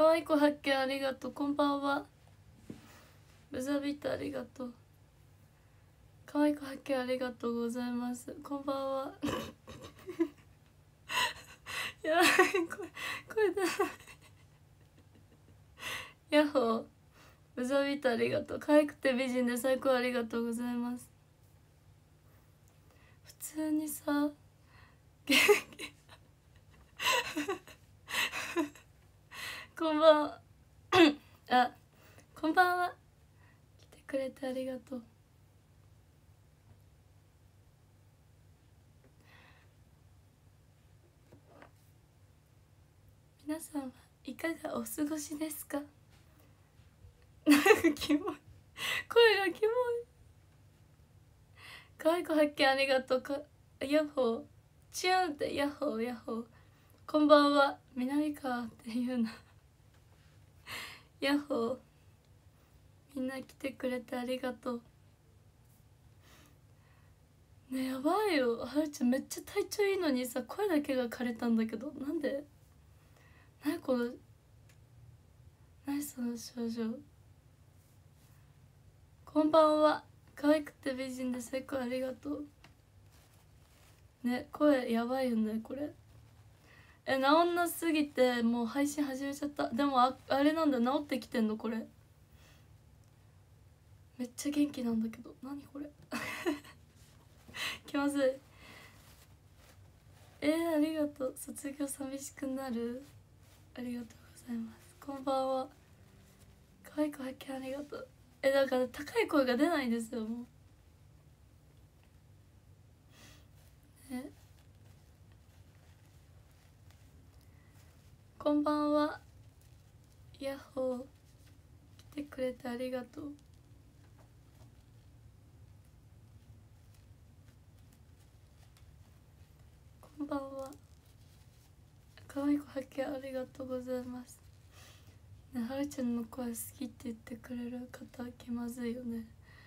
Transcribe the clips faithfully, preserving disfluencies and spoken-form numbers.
かわいい子発見ありがとう。こんばんは。ブザビットありがとう。かわいい子発見ありがとうございます。こんばんは。やばい、声声出ない。ヤッホー。ブザビットありがとう。可愛くて美人で最高ありがとうございます。普通にさ元気こんばんは。あ、こんばんは。来てくれてありがとう。皆さんはいかがお過ごしですか？なんかキモい、声がキモい。かわいい子発見ありがとう。かヤッホーチューンってヤッホーヤッホー。こんばんは。南川っていうな。ヤッホー。みんな来てくれてありがとう。ね、やばいよ。はるちゃんめっちゃ体調いいのにさ、声だけが枯れたんだけど、なんで？何この何その症状。こんばんは。可愛くて美人で最高ありがとう。ね、声やばいよねこれ。え、治んなすぎてもう配信始めちゃった。でも あ, あれなんだ、治ってきてんのこれ。めっちゃ元気なんだけど、何これ。気まずい。えー、ありがとう。卒業寂しくなる。ありがとうございます。こんばんは。可愛い子発見ありがとう。え、だから高い声が出ないんですよもう。ね、こんばんは。ヤッホー。来てくれてありがとう。こんばんは。可愛い子発見ありがとうございます。ね、はるちゃんの声好きって言ってくれる方気まずいよね。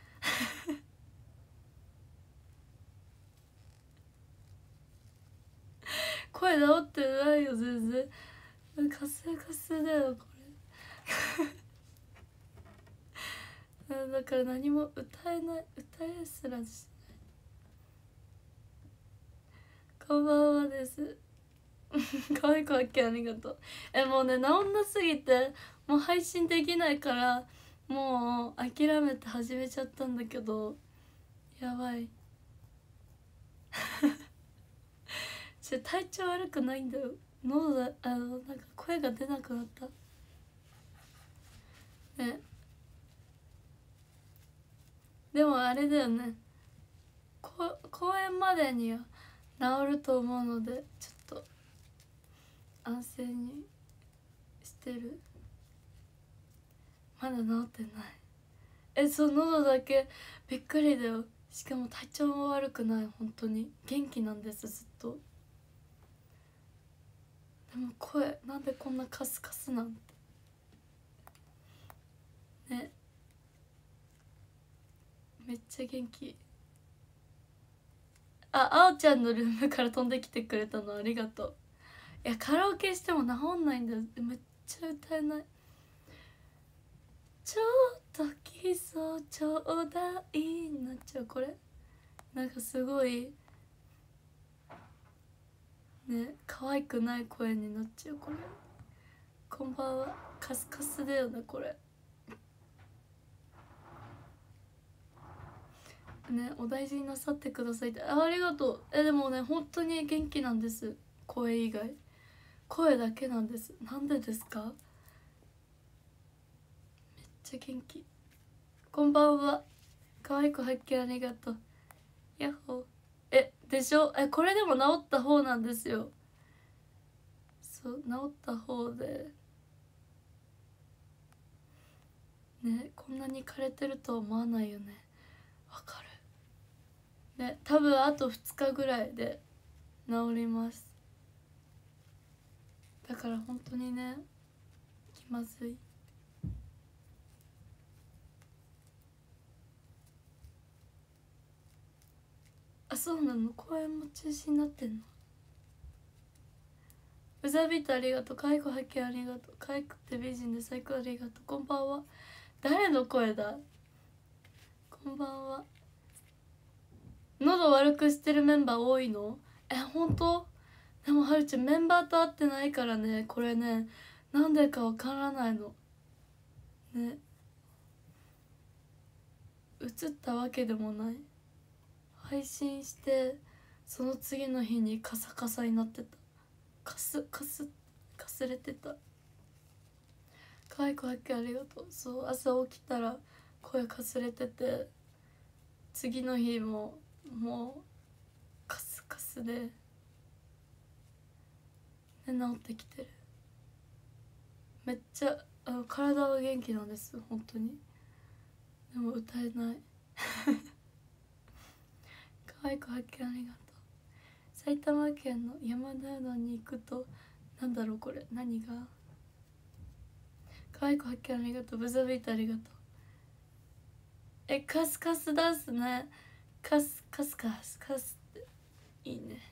声治ってないよ全然。カスカスだよこれ。だから何も歌えない、歌えすらしない。こんばんはです。可愛い子発見ありがとう。え、もうね治んなすぎてもう配信できないからもう諦めて始めちゃったんだけど、やばい。ちょ体調悪くないんだよ。喉だ、あのなんか声が出なくなったね。でもあれだよね、こ公演までには治ると思うのでちょっと安静にしてる。まだ治ってない。え、そう、喉だけびっくりだよ。しかも体調も悪くない、本当に元気なんですずっと。でも声なんでこんなカスカスなんてね。めっちゃ元気。あ、あおちゃんのルームから飛んできてくれたのありがとう。いや、カラオケしても治んないんだよ。めっちゃ歌えない。ちょっとキスをちょうだいになっちゃうこれ。なんかすごいね、可愛くない声になっちゃうこれ。こんばんは。カスカスだよねこれね。お大事になさってくださいって。 あ, ありがとう。え、でもね本当に元気なんです。声以外、声だけなんです。なんでですか？めっちゃ元気。こんばんは。可愛い子発見ありがとう。ヤッホー。え、でしょ。え、これでも治った方なんですよ。そう、治った方でね、こんなに枯れてるとは思わないよね。わかるね。多分あとふつかぐらいで治ります。だから本当にね気まずい。あ、そうなの。公演も中止になってんの。 ブザビートありがとう。かいこ発見ありがとう。かわいくて美人で最高ありがとう。こんばんは。誰の声だ。こんばんは。喉悪くしてるメンバー多いの？え、本当？でもはるちゃんメンバーと会ってないからね、これね、なんでかわからないのね。映ったわけでもない。配信してその次の日にカサカサになってた。かすかすかすれてた。かわいこはっけありがとう。そう、朝起きたら声かすれてて、次の日ももうカスカスで、ね、治ってきてる。めっちゃあの体は元気なんです本当に。でも歌えないかわいこ発見ありがとう。埼玉県の山田うどんに行くと、なんだろうこれ、何が。かわいこ発見ありがとう。ブザビートありがとう。え、カスカスダンスね。カスカスカスカスっていいね。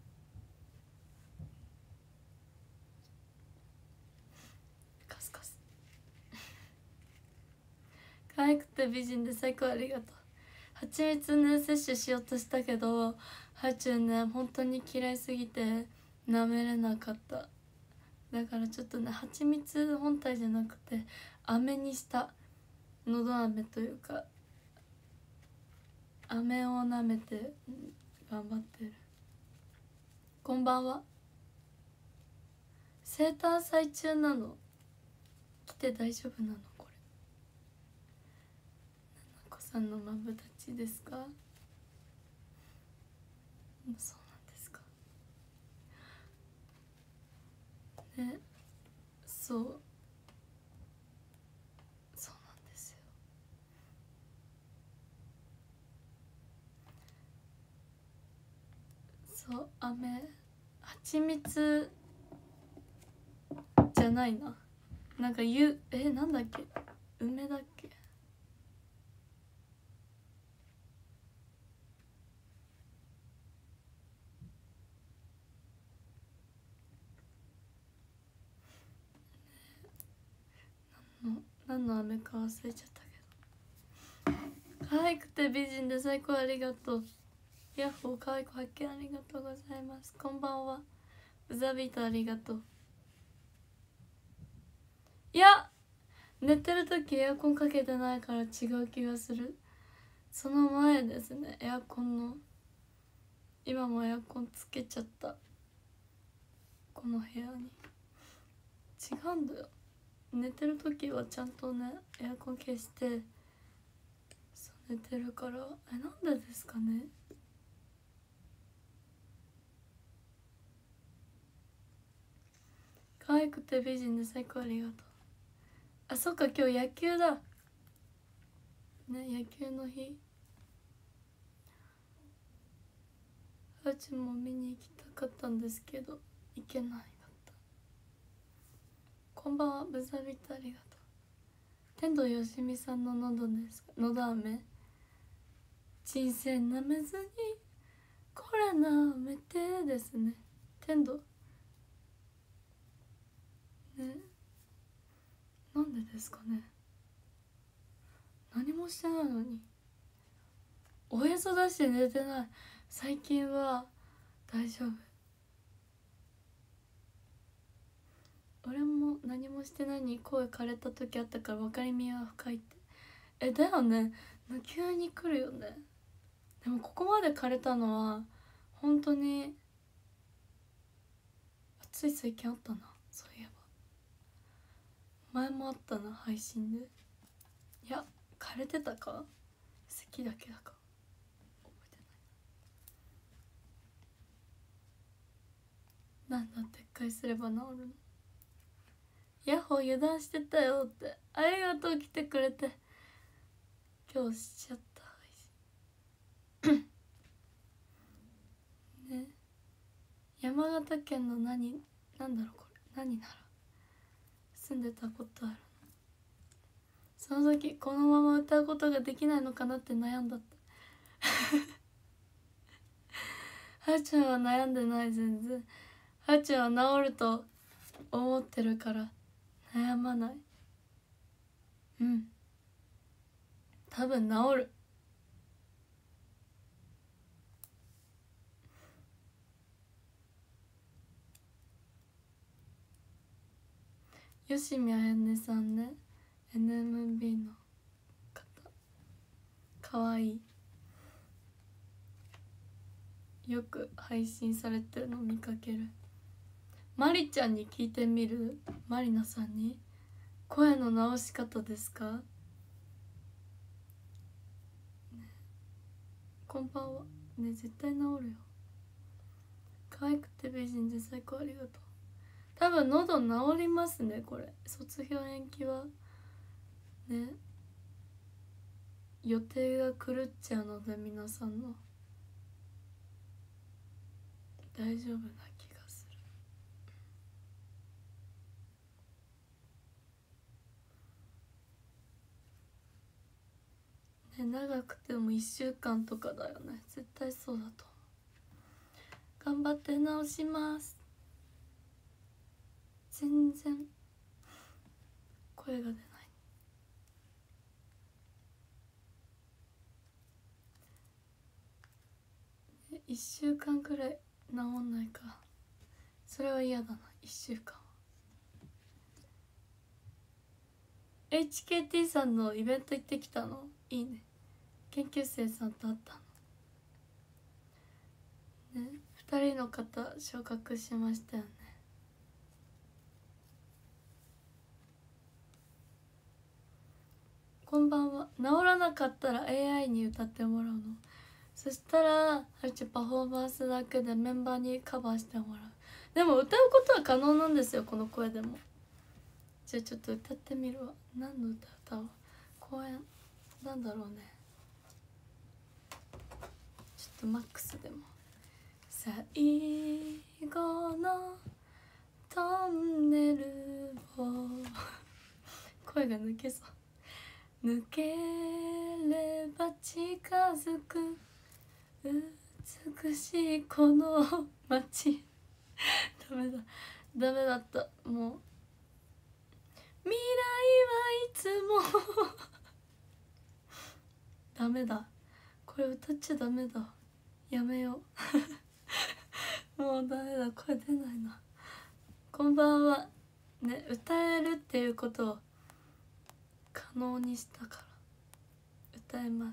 カスカス可愛くて美人で最高ありがとう。蜂蜜ね摂取しようとしたけど、はーちゅんね本当に嫌いすぎて舐めれなかった。だからちょっとね蜂蜜本体じゃなくて飴にした。のど飴というか飴を舐めて頑張ってる。こんばんは。生誕祭中なの？来て大丈夫なのこれ。ななこさんのマブダチですか？そうなんですかね。そうそうなんですよ。そう飴蜂蜜じゃないな。なんかゆえなんだっけ、梅だっけ。の何の飴か忘れちゃったけど。可愛くて美人で最高ありがとう。ヤッホー可愛い子発見ありがとうございます。こんばんは。ブザビートありがとう。いや寝てる時エアコンかけてないから違う気がする。その前ですね、エアコンの今もエアコンつけちゃった。この部屋に違うんだよ。寝てる時はちゃんとねエアコン消してそう寝てるから。えなんでですかね。可愛くて美人で最高ありがとう。あそっか今日野球だね。野球の日。あーちゃんも見に行きたかったんですけど行けないだった。こんばんは。ブザビットありがとう。天童よしみさんの喉ですか。喉飴。人生なめずにこれなめてですね。天童ね。なんでですかね。何もしてないのに。おへそ出して寝てない。最近は大丈夫。俺も何もしてないのに声枯れた時あったから分かりみは深いって。えだよね。急に来るよね。でもここまで枯れたのは本当につい最近あったな。そういえば前もあったな配信で。いや枯れてたか咳だけだか覚えてない。なんだ撤回すれば治るの。ヤッホー油断してたよって。ありがとう来てくれて。今日しちゃった配信ね。山形県の何なんだろうこれ何なら住んでたことあるの。その時このまま歌うことができないのかなって悩んだってはるちゃんは悩んでない全然。 はちゃんは治ると思ってるから悩まない。うん、多分治る。吉見あやねさんね、 エヌエムビー の方かわいい。よく配信されてるの見かける。マリちゃんに聞いてみる。マリナさんに声の直し方ですか、ね、こんばんはね。絶対治るよ。可愛くて美人で最高、ありがとう。多分喉治りますね。これ卒業延期はね、予定が狂っちゃうので、皆さんの大丈夫な気がするね。長くてもいっしゅうかんとかだよね、絶対そうだと思う。頑張って直します。全然声が出ない。いっしゅうかんくらい治んないか、それは嫌だな。いっしゅうかんは エイチケーティー さんのイベント行ってきたの？いいね。研究生さんと会ったのね。ふたりの方昇格しましたよね。こんばんは。治らなかったら エーアイ に歌ってもらうの？そしたらはるちパフォーマンスだけでメンバーにカバーしてもらう。でも歌うことは可能なんですよ、この声でも。じゃあちょっと歌ってみるわ。何の歌歌おう。公演なんだろうね。ちょっとマックスでも。最後のトンネルを声が抜けそう。抜ければ近づく美しいこの街ダメだダメだった。もう未来はいつもダメだ、これ歌っちゃダメだ、やめようもうダメだ、声出ないな。こんばんはね。歌えるっていうことを可能にしたから歌えます。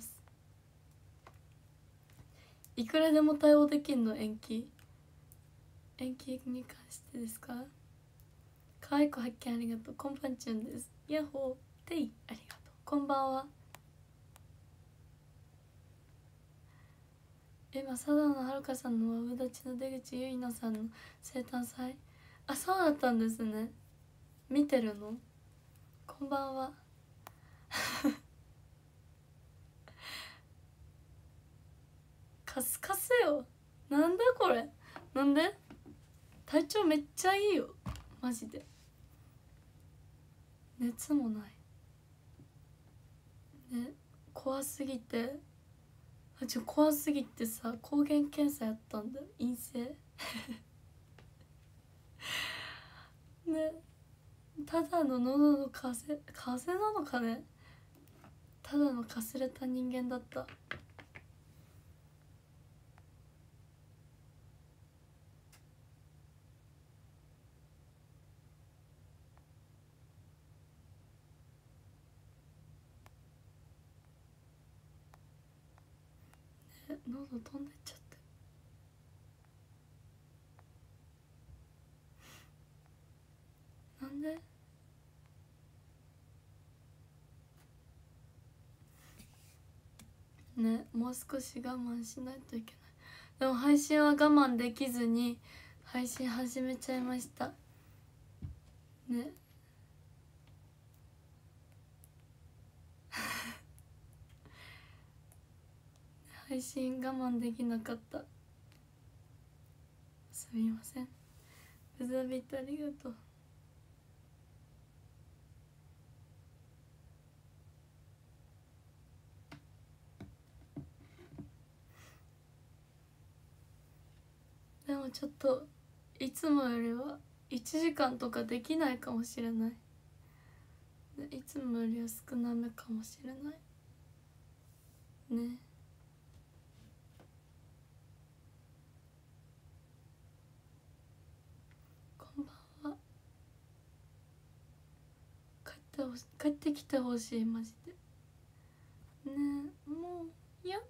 いくらでも対応できんの？延期延期に関してですか？可愛い子発見ありがとう。こんばんちゅんです。ヤッホーテイありがとう。こんばんは。今佐渡のはるかさんのマブダチの出口ゆいなさんの生誕祭、あ、そうだったんですね。見てるの？こんばんはカスカスよ。なんだこれ、なんで？体調めっちゃいいよマジで。熱もないね。怖すぎて、あ、ちょ怖すぎてさ、抗原検査やったんだよ、陰性ね。ただの喉の風邪風邪なのかね。ただのかすれた人間だった。ね、喉飛んでっちゃって。なんで？ね、もう少し我慢しないといけない。でも配信は我慢できずに配信始めちゃいましたね。配信我慢できなかった、すみません。ブザビットありがとう。でもちょっといつもよりはいちじかんとかできないかもしれない。いつもよりは少なめかもしれないね。こんばんは。帰ってほし帰ってきてほしい、マジでね。えもうやだ。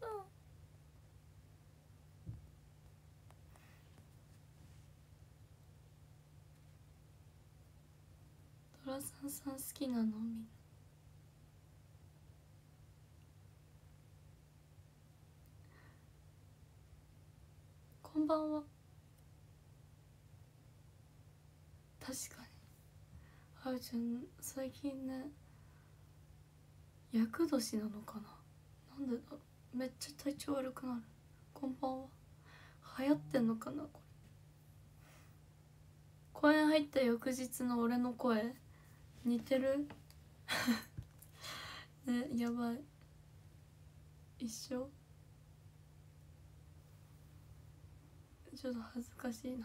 トラさんさん好きなのみんな。こんばんは。確かにはるちゃん最近ね厄年なのかな。なんでだろう、めっちゃ体調悪くなる。こんばんは。流行ってんのかなこれ。公園入った翌日の俺の声似てるね、やばい、一緒。ちょっと恥ずかしいな。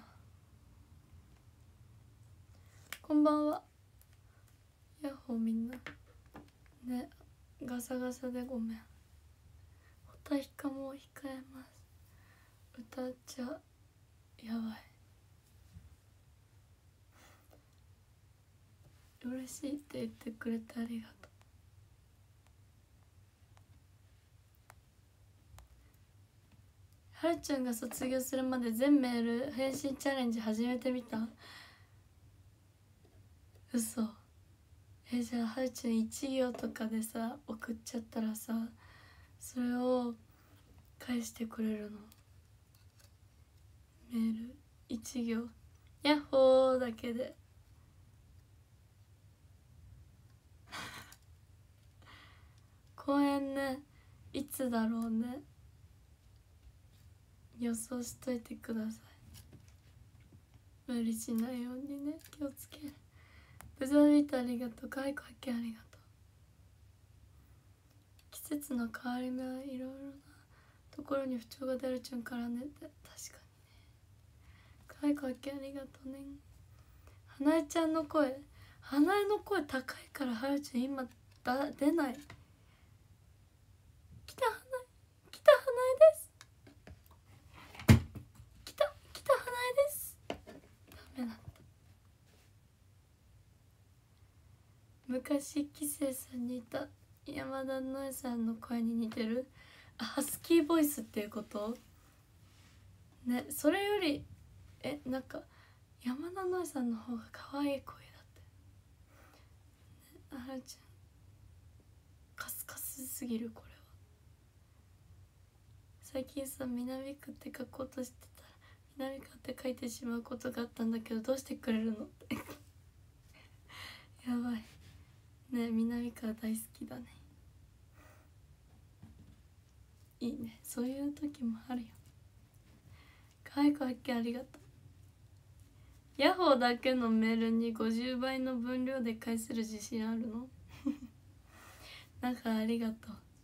こんばんは。ヤッホーみんなね。ガサガサでごめん。おたひかも控えます。歌っちゃやばい。嬉しいって言ってくれてありがとう。はるちゃんが卒業するまで全メール返信チャレンジ始めてみた？嘘。えじゃあはるちゃん一行とかでさ送っちゃったらさ、それを返してくれるの？メール一行ヤッホーだけで公演ね、いつだろうね。予想しといてください。無理しないようにね、気をつける。ブザービートありがとう。かいこはっけありがとう。季節の変わり目はいろいろなところに不調が出るちゅんからねって。確かにね。かいこはっけありがとうね。花江ちゃんの声、花江の声高いからはるちゃん今だ出ない。来た花江、来た花江です。来た来た花江です。ダメだった。昔キセさんにいた山田のえさんの声に似てる。あ、ハスキーボイスっていうことね。それよりえなんか山田のえさんの方が可愛い声だって、ね、あはるちゃんカスカスすぎる。これは最近さ、南区って書こうとしてたら南区って書いてしまうことがあったんだけど、どうしてくれるのってやばいね。南区は大好きだね。いいね、そういう時もあるよ。かわいこはっけありがとう。ヤホーだけのメールにごじゅうばいの分量で返せる自信あるのなんかありがと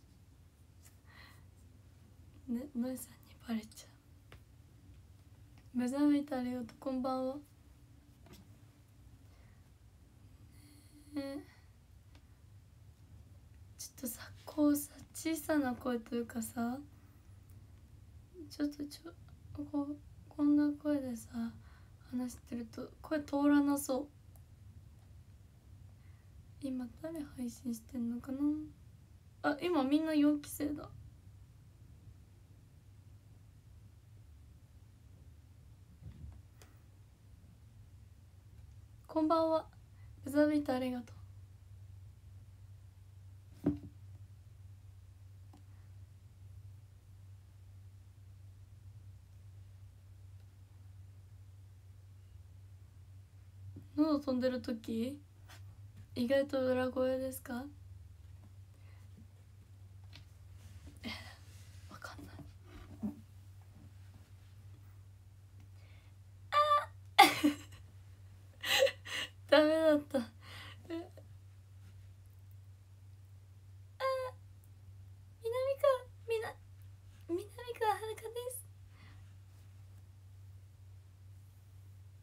うね。ノイさんにバレちゃう。目覚めてありがとう。こんばんは。ね、ちょっとさ、こうさ小さな声というかさ、ちょっとちょこうこんな声でさ話してると声通らなそう。今誰配信してんのかなあ、今みんなよんきせいだ。こんばんは。ブザービートありがとう。喉飛んでる時意外と裏声ですか？え、わかんない。あダメだった。えあ南川みな南川遥です。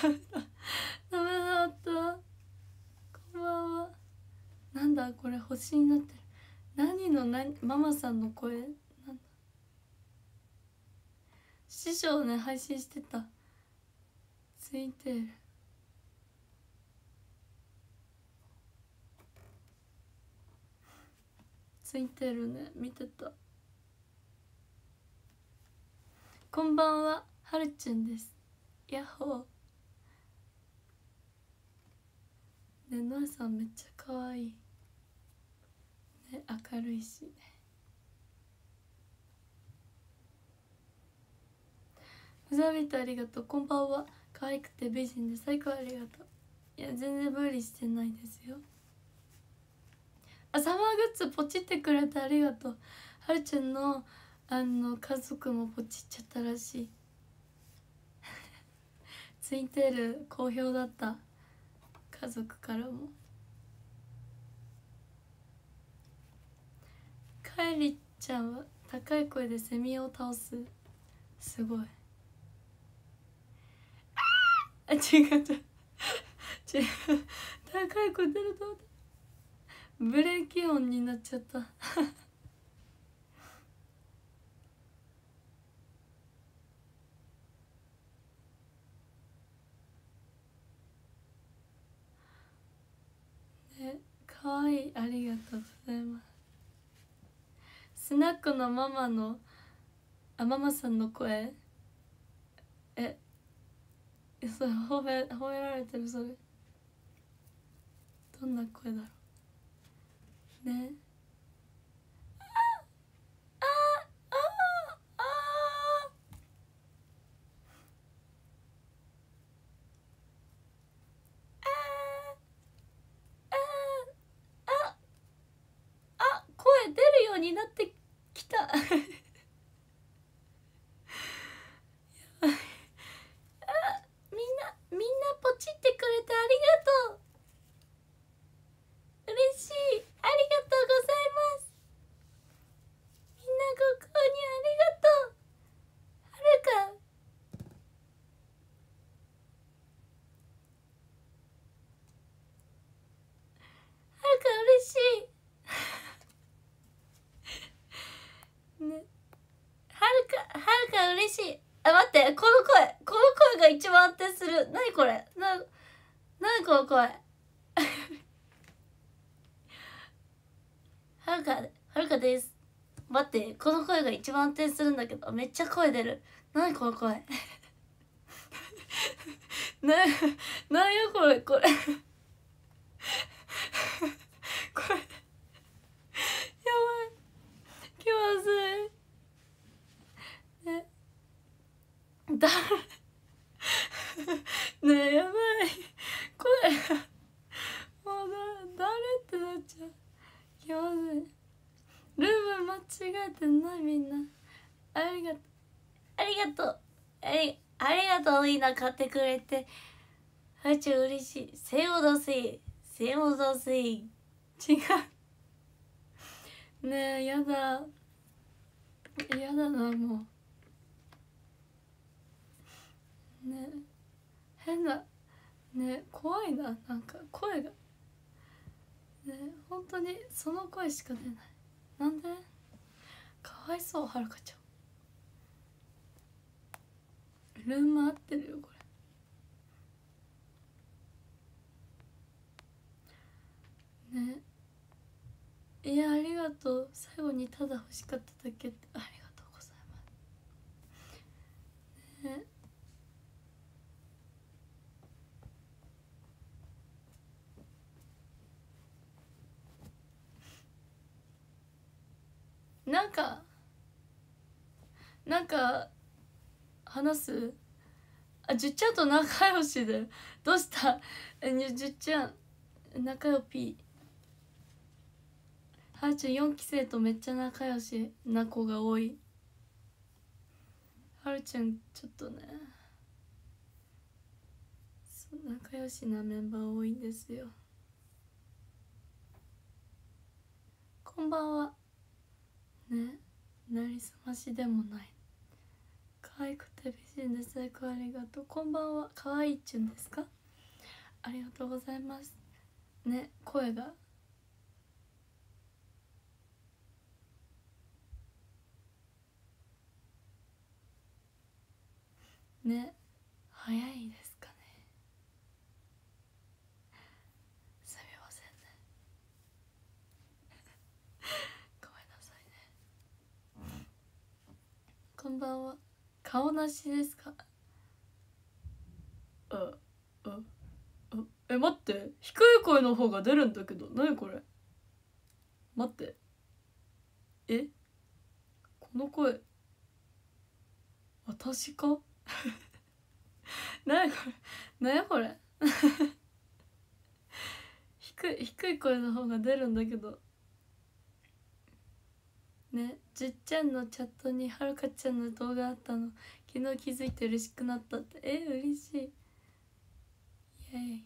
ダメだった。こんばんは。なんだこれ星になってる。何の何ママさんの声なんだ。師匠ね配信してた。ついてる。ついてるね、見てた。こんばんは、はるちゅんです。やっほー。ね、のあさんめっちゃ可愛いね、明るいしね。ふざびとありがとう。こんばんは。可愛くて美人で最高、ありがとう。いや全然無理してないですよ。あ、サマーグッズポチってくれてありがとう。はるちゃんのあの家族もポチっちゃったらしい。ついてる好評だった。家族からも。かえりちゃんは高い声でセミを倒す。すごい。あ、違う違う違う。高い声出ると思った。ブレーキ音になっちゃったね、かわいい、ありがとうございます。スナックのママのあママさんの声、えそれ褒め褒められてる。それどんな声だろうね。ああああああ、声出るようになってきたあ、みんなみんなポチってくれてありがとう。嬉しい、ありがとうございます。みんなご購入ありがとう。はるかはるか嬉しいね。はるかはるか嬉しい。あ、待って、この声この声が一番安定する。なにこれ、ななにこの声はるかはるかです。待って、この声が一番安定するんだけど、めっちゃ声出る。なにこの声な、なんやこれこれこれやばい、気まずいね。だねえ、やばい、声もうだ誰ってなっちゃう。気まずい。ルーム間違えてない。みんなありがとう、ありがとう、ありありがとう。みんな買ってくれてはち嬉しい。せもどせいせもどせい。違うねえ、やだやだな、もうねえ、変なね、怖いな、なんか声がね、本当にその声しか出ない。なんでかわいそう、はるかちゃん。ルーム合ってるよこれね。いや、ありがとう。最後にただ欲しかっただけって、ありがとうございますね。なんかなんか話す。あ、じゅっちゃんと仲良しでどうした。え、じゅっちゃん仲良ぴー。はるちゃんよんき生とめっちゃ仲良しな子が多い。はるちゃんちょっとね、仲良しなメンバー多いんですよ。こんばんはね。なりすましでもない。可可愛くて美人で最高、ありがとう。こんばんは。可愛いっちゅんですか？ありがとうございますね。声がね早いですかね。すみませんね、ごめんなさいね。こんばんは。顔なしですか？あああ、え、待って、低い声の方が出るんだけど、何これ。待って、え、この声私か？何これ、何これ。低い低い声の方が出るんだけどね。じっちゃんのチャットにはるかちゃんの動画あったの、昨日気づいて嬉しくなったって。え、嬉しい。イエイ。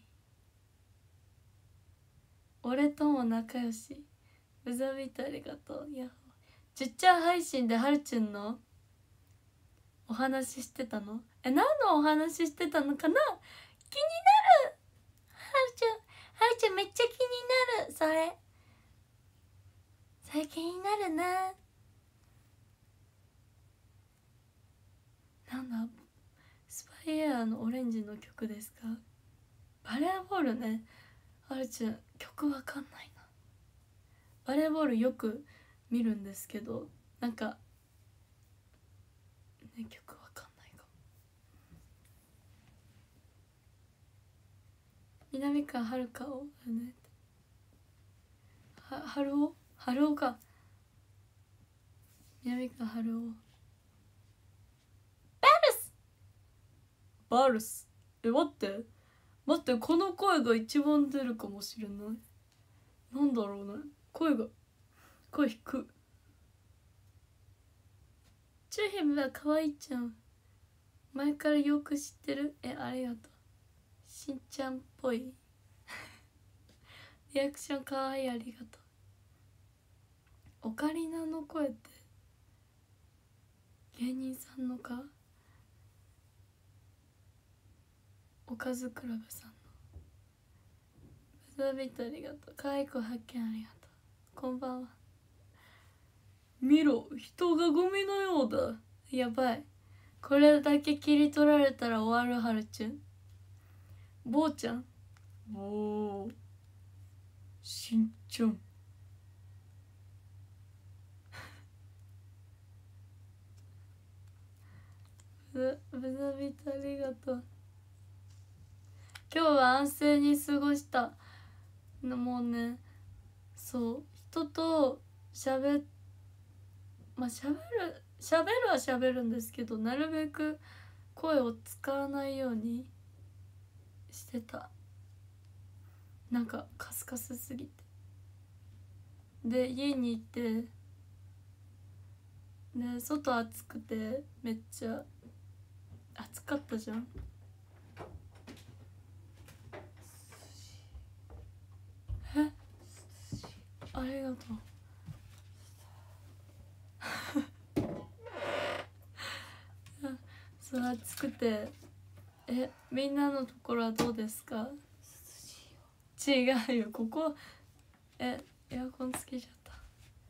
俺とも仲良し。ブザビートありがとう。ヤッホー。じっちゃん配信ではるちゅんのお話ししてたの？え、何のお話ししてたのかな？気になる。はるちゃん、はるちゃんめっちゃ気になる。それそれ気になるな。なんだ、スパイエアのオレンジの曲ですか？バレーボールね。はるちゃん曲わかんないな。バレーボールよく見るんですけど、なんかね、曲わかんないかも。南川はるかをね、は春男春男か。南川春男。バルスバルス。え、待って待って、この声が一番出るかもしれない。なんだろうね、声が声低く。チューヒムは可愛いちゃん、前からよく知ってる。え、ありがとう。しんちゃんっぽいリアクション可愛い、ありがとう。オカリナの声って芸人さんのか？おかずクラブさんの。ブザービートありがとう。可愛い子発見ありがとう。こんばんは。見ろ、人がゴミのようだ。やばい、これだけ切り取られたら終わる。はるちゅん、ぼうちゃん、ぼうしんちゃんブブザビートありがとう。今日は安静に過ごした。もうね、そう人としゃべまあしゃべるしゃべるはしゃべるんですけど、なるべく声を使わないようにしてた。なんかカスカスすぎて。で家に行ってで、外暑くてめっちゃ暑かったじゃん。え、ありがとうそう、暑くて。え、みんなのところはどうですか？違うよ、ここえエアコンつけちゃった。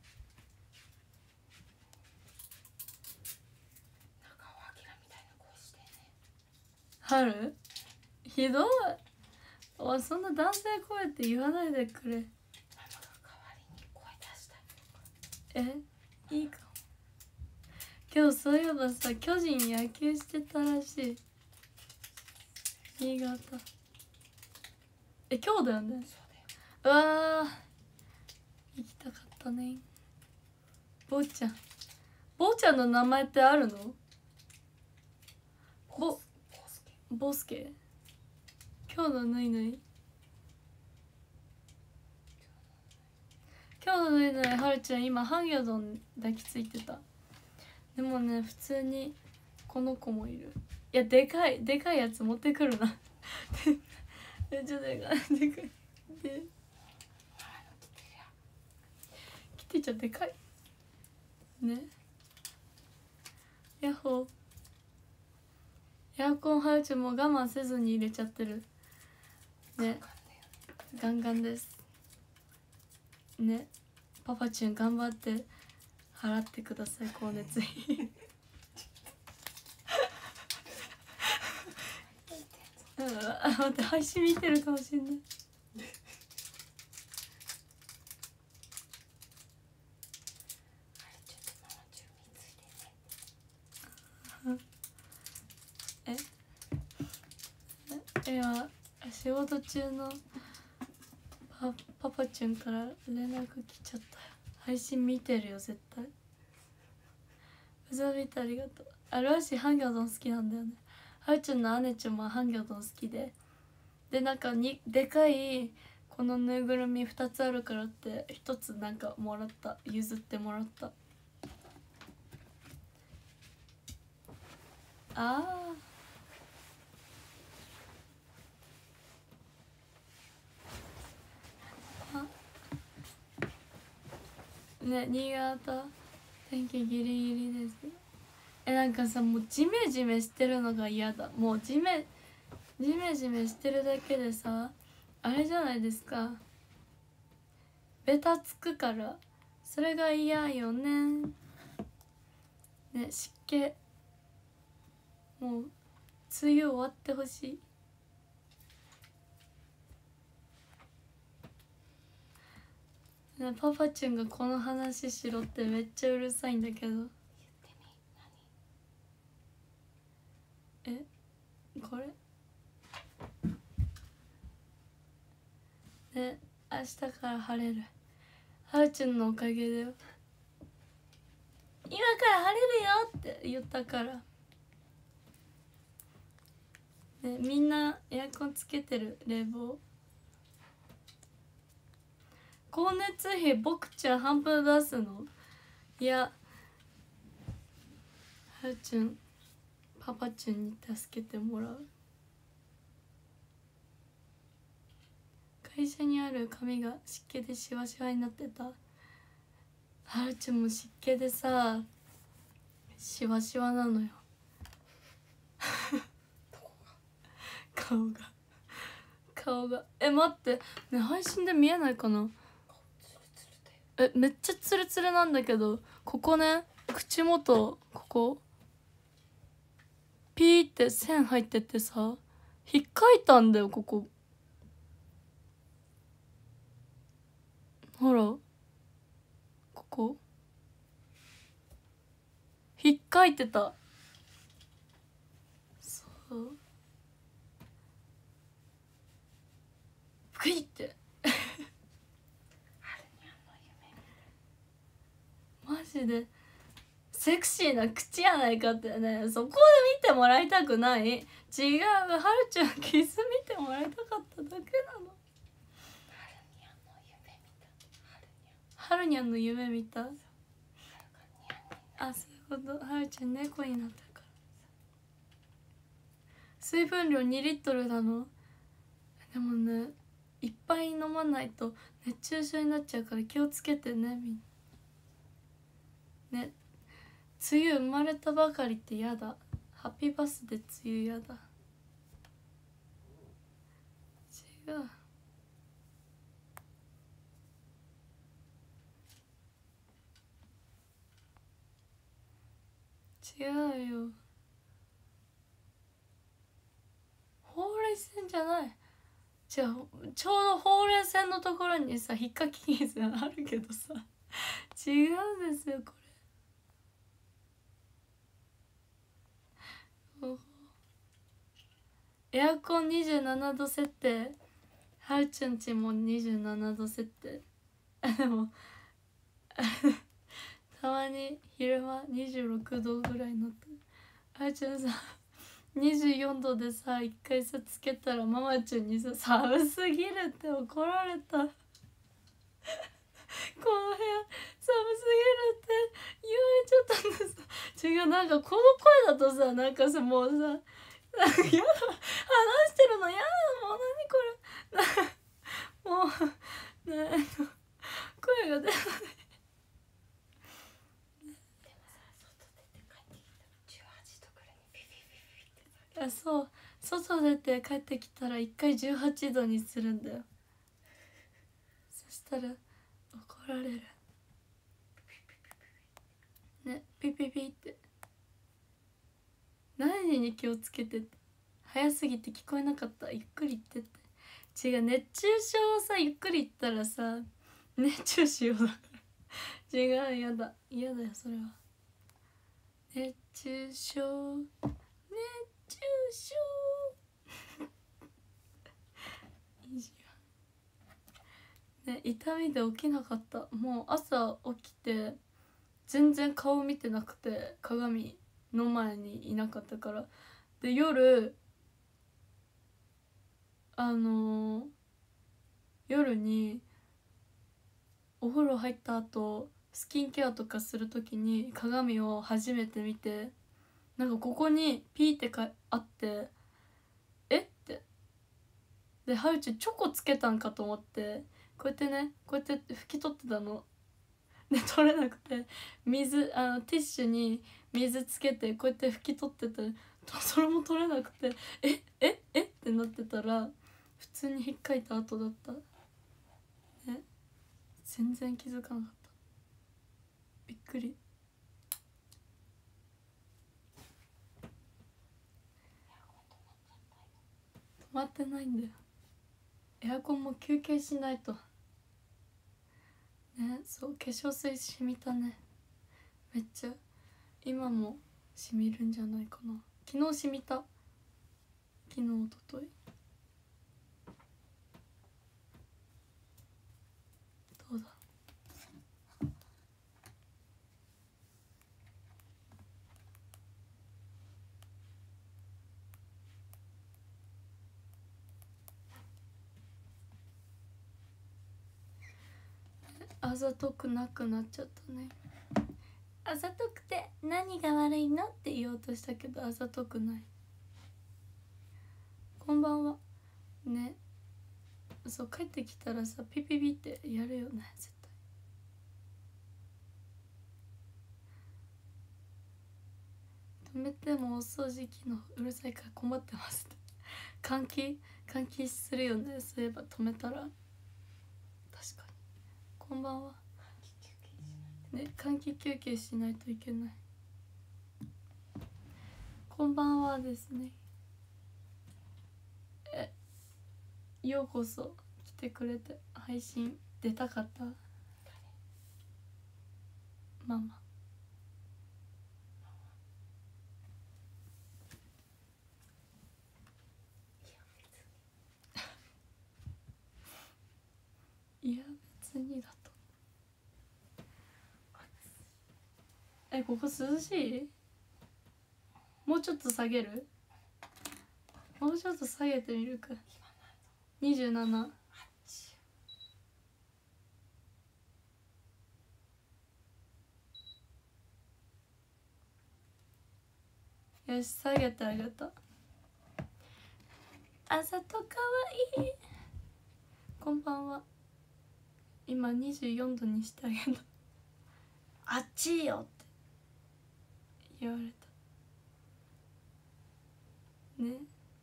春ひどい。お、そんな男性声って言わないでくれ。え、いいかも。今日そういえばさ、巨人野球してたらしい。新潟。え、今日だよね。うわー、行きたかったね。ぼうちゃん、ぼうちゃんの名前ってあるの？ぼボスケ。今日のぬいぬい今日のぬいぬいはるちゃん今ハンギョドン抱きついてた。でもね、普通にこの子もいる。いや、でかいでかいやつ持ってくるなめっちゃでかいでかいでキティちゃんでかいね。ヤッホー。 エアコンはるちゃんもう我慢せずに入れちゃってるね。ガンガンですね。パパチュン頑張って払ってください光熱費うん、あ、待って、配信見てるかもしれないええ、今仕事中のパパパチュンから連絡来ちゃったよ。配信見てるよ絶対。うざ見てありがとう。あるわしハンギョドン好きなんだよね。はるちゃんの姉ちゃんもハンギョドン好きで、でなんかにでかいこのぬいぐるみふたつあるからってひとつなんかもらった、譲ってもらった。ああね、新潟天気ギリギリです。え、なんかさ、もうジメジメしてるのが嫌だ。もうジメジメジメしてるだけでさ、あれじゃないですか、ベタつくから、それが嫌よね。ね、湿気もう梅雨終わってほしい。ね、パパチュンがこの話しろってめっちゃうるさいんだけど。え、これね、明日から晴れる。はるちゃんのおかげだよ。今から晴れるよって言ったから。ね、みんなエアコンつけてる。冷房。光熱費僕ちゃん半分出すの？いや、はるちゃんパパチュンに助けてもらう。会社にある紙が湿気でシワシワになってた。はるちゃんも湿気でさシワシワなのよ顔が顔がえ、待って、ね、配信で見えないかな。え、めっちゃツルツルなんだけど、ここね、口元ここピーって線入っててさ、引っかいたんだよここ。ほらここ引っかいてた。そうふいってマジでセクシーな口やないかってね。そこで見てもらいたくない。違う、はるちゃんキス見てもらいたかっただけなの。はるにゃんの夢見た。あ、そういうこと。はるちゃん猫になったから。水分量にリットルなの。でもね、いっぱい飲まないと熱中症になっちゃうから気をつけてね、みんなね。梅雨生まれたばかりってやだ。ハッピーバースデー梅雨やだ。違う違うよ。ほうれい線じゃない。じゃあちょうどほうれい線のところにさ引っかき傷あるけどさ違うんですよこれ。エアコンにじゅうななど設定。はるちゃんちもにじゅうななど設定でもたまに昼間にじゅうろくどぐらいになってる。はるちゃんさにじゅうよんどでさ一回さつけたらママちゃんにさ寒すぎるって怒られたこの部屋寒すぎるって言われちゃったんです。違う、なんかこの声だとさなんかさもうさなんかやだ、話してるのやだ、もう何これもうね声が出ない。あ、 べて帰ってきたら一回じゅうはちどにするんだよ。そしたら怒られるね。ピピピって何に気をつけてって。早すぎて聞こえなかった。ゆっくり言ってって。違う、熱中症をさゆっくり言ったらさ熱中しようだから違う、やだ嫌だよそれは。熱中症熱中症いいじゃんね。痛みで起きなかった。もう朝起きて全然顔見てなくて鏡の前にいなかったから。で夜あのー、夜にお風呂入った後スキンケアとかする時に鏡を初めて見て、なんかここにピーってかあってえってで、ハウチチョコつけたんかと思ってこうやってねこうやって拭き取ってたので取れなくて水あのティッシュに水つけてこうやって拭き取っててそれも取れなくてえええってなってたら普通に引っかいた後だったね。全然気づかなかった。びっくり。止まってないんだよ。エアコンも休憩しないとね。そう、化粧水染みたね。めっちゃ今も染みるんじゃないかな。昨日染みた。昨日おとといどうだ。あざとくなくなっちゃったね。あざとくて何が悪いのって言おうとしたけどあざとくない。こんばんはね。そう帰ってきたらさピピピってやるよね絶対。止めてもお掃除機のうるさいから困ってますって換気換気するよね。そういえば止めたら確かに。こんばんはね。換気休憩しないといけない。こんばんはですね。えようこそ来てくれて。配信出たかった。ママいや別にだと。えここ涼しい。もうちょっと下げる。もうちょっと下げてみるか。にじゅうなな。よし下げてあげた。あざとかわいい。こんばんは。今にじゅうよんどにしてあげた。あっちよって言われたね。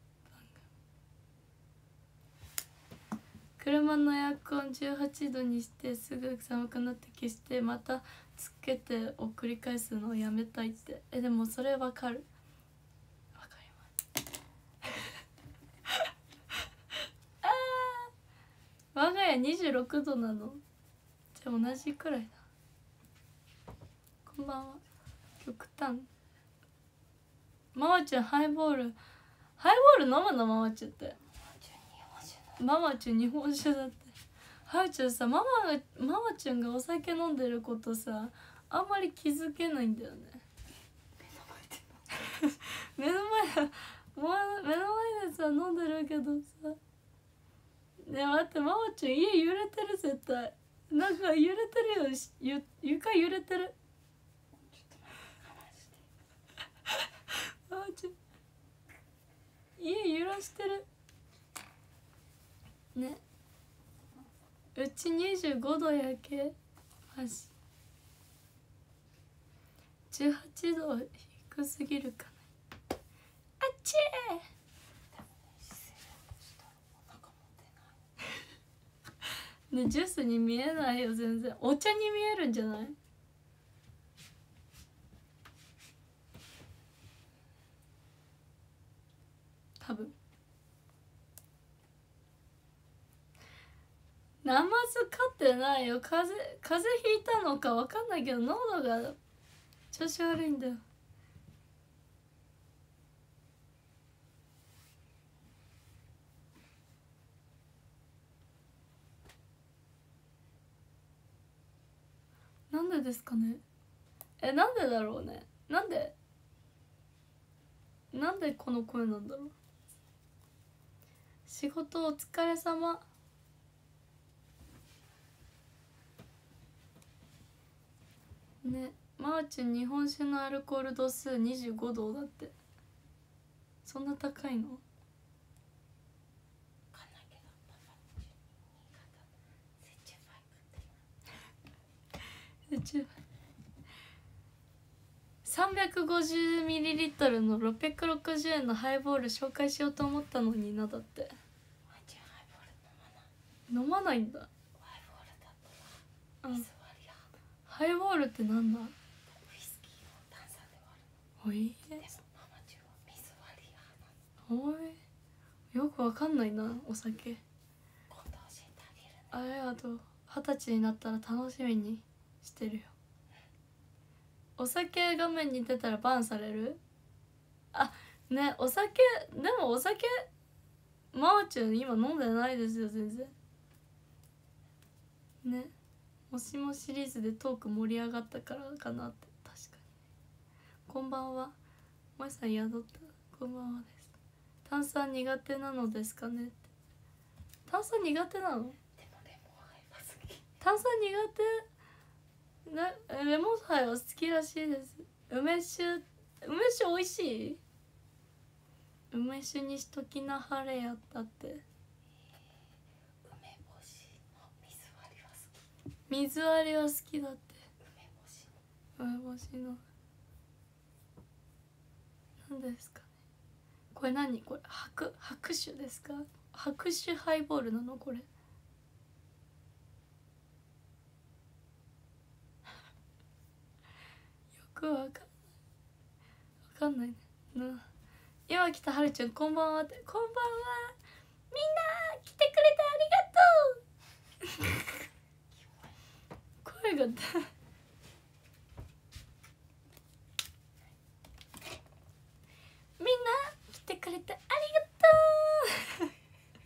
車のエアコンじゅうはちどにしてすぐ寒くなって消してまたつけてを繰り返すのをやめたいって。えでもそれわかる。わかりますあー我が家にじゅうろくどなの。じゃあ同じくらいだ。こんばんは。極端。ママちゃんハイボールハイボール飲むの。ママちゃんってママちゃん日本酒だって。はるちゃんさママがママちゃんがお酒飲んでることさあんまり気づけないんだよね。目の前目の前でさ飲んでるけどさね。待ってママちゃん家揺れてる絶対。なんか揺れてるよ。ゆ床揺れてる。ママちゃん家揺らしてるね。うちにじゅうごどやけマジ。じゅうはちど低すぎるかな。あっちね、ジュースに見えないよ全然。お茶に見えるんじゃない？多分。ナマズ飼ってないよ。風邪風邪ひいたのか分かんないけど喉が調子悪いんだよ。なんでですかね。え、なんでだろうね。なんでなんでこの声なんだろう。仕事お疲れ様。ね、マーチン日本酒のアルコール度数にじゅうごどだって。そんな高いの？さんびゃくごじゅうミリリットル のろっぴゃくろくじゅうえんのハイボール紹介しようと思ったのにな。だって飲まないんだ。ハイボールってなんだ？おいおい、よくわかんないなお酒。ありがとう。二十歳になったら楽しみにしてるよ。お酒画面に出たらバンされる？あ、ね、お酒でもお酒マーチュン今飲んでないですよ全然ね。もしもシリーズでトーク盛り上がったからかなって。確かに。こんばんは。もえさん宿った。こんばんはです。炭酸苦手なのですかねって。炭酸苦手なの？炭酸苦手な。レモンハイは好きらしいです。梅酒梅酒美味しい？梅酒にしときなはれやったって。梅干しの水割りは好き。水割りは好きだって。梅干しの何ですかね。これ何これ？白白酒ですか？白酒ハイボールなのこれ？よくわかんないわかんないねな。今来たはるちゃんこんばんはって。こんばんは。みんな来てくれてありがとう声がみんな来てくれてありがとう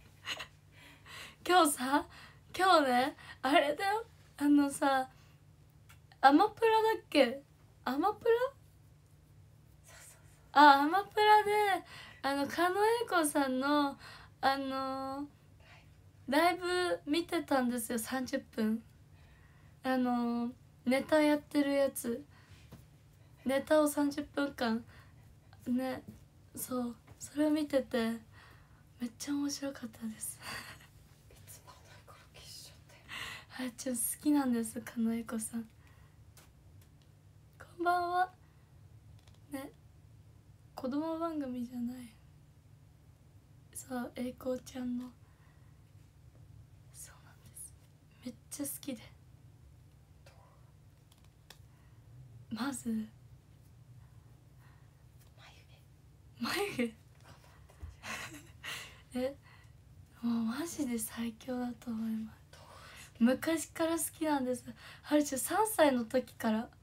今日さ、今日ね、あれだよ。あのさ、アマプラだっけ？アマプラ？あ、アマプラであの狩野英孝さんのあのライブ見てたんですよ。さんじゅっぷんあのネタやってるやつ、ネタをさんじゅっぷんかんね。そう、それを見ててめっちゃ面白かったですはるちゃん好きなんです、狩野英孝さん。こんばんはね。子供番組じゃない。そう、栄光ちゃんの。そうなんです。めっちゃ好きで。まず眉毛眉毛え、もうマジで最強だと思います。昔から好きなんです。はるちゃんさんさいの時から好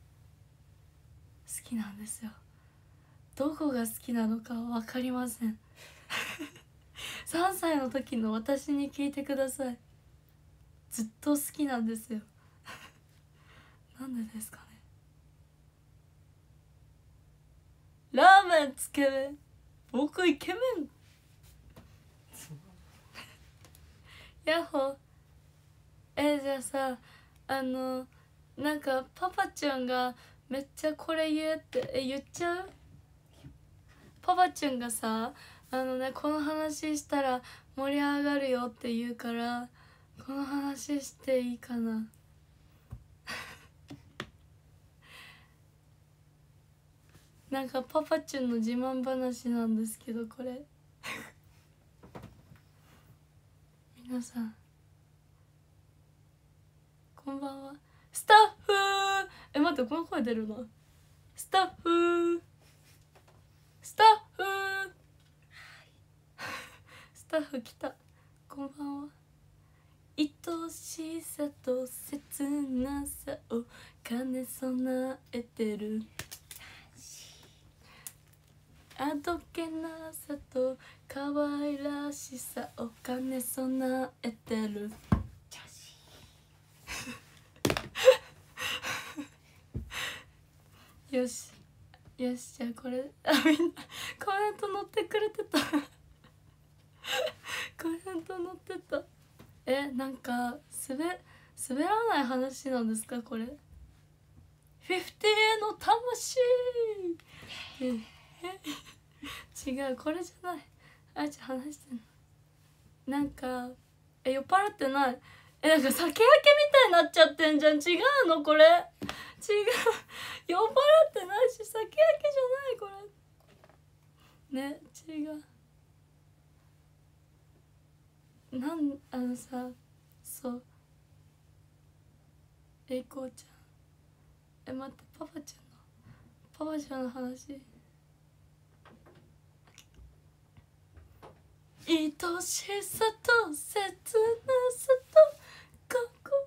きなんですよ。どこが好きなのか分かりませんさんさいの時の私に聞いてください。ずっと好きなんですよなんでですかね。ラーメンつけ麺、僕イケメンヤッホー。え、じゃあさ、あのなんかパパちゃんがめっちゃこれ言えってえ言っちゃう？パパちゃんがさ、あのね、この話したら盛り上がるよって言うから、この話していいかななんかパパちゃんの自慢話なんですけど、これ皆さんんばんは。スタッフー。え、待って、この声出るな。スタッフー。スタッフー。スタッフ来た。こんばんは。愛しさと切なさを兼ね備えてる。あどけなさと可愛らしさを兼ね備えてる。よしよし、じゃあこれ、あ、みんなコメント載ってくれてたコメント載ってた。え、なんか滑滑らない話なんですかこれ。フィフティへの魂。ええ違う、これじゃない。あ、じゃあ話してんの。なんかえ、酔っ払ってない。え、なんか酒焼けみたいになっちゃってんじゃん。違うのこれ。違う、酔っ払ってないし酒焼けじゃないこれね。違う、なんあのさ、そうえいこうちゃん、え、待って、パパちゃんのパパちゃんの話。愛しさと切なさとここ。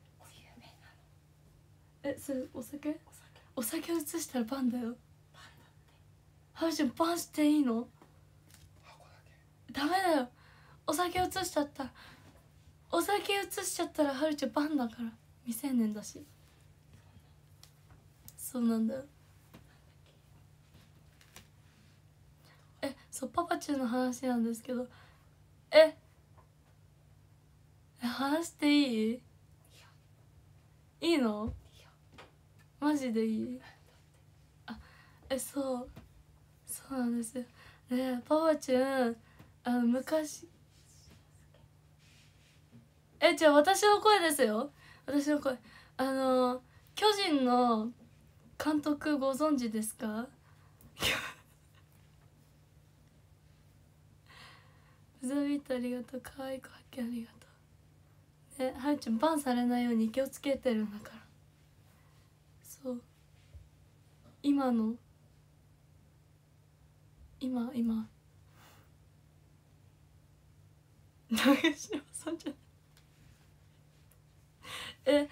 え、それお酒お酒移したらバンだよ。ハルちゃんバンしていいの？ダメだよ。お酒移しちゃったらお酒移しちゃったらハルちゃんバンだから。未成年だし。そうなんだよ。え、そう、パパチューの話なんですけど、ええ話していい？いいの？マジでいい？あ、え、そうそうなんですよ。でパパチューあの昔、え、じゃあ私の声ですよ。私の声。あの巨人の監督ご存知ですか？ブザービートありがとう。可愛い子発見ありがとう。ね、はるちゃんバンされないように気をつけてるんだから。そう今の今今長嶋さんじゃえ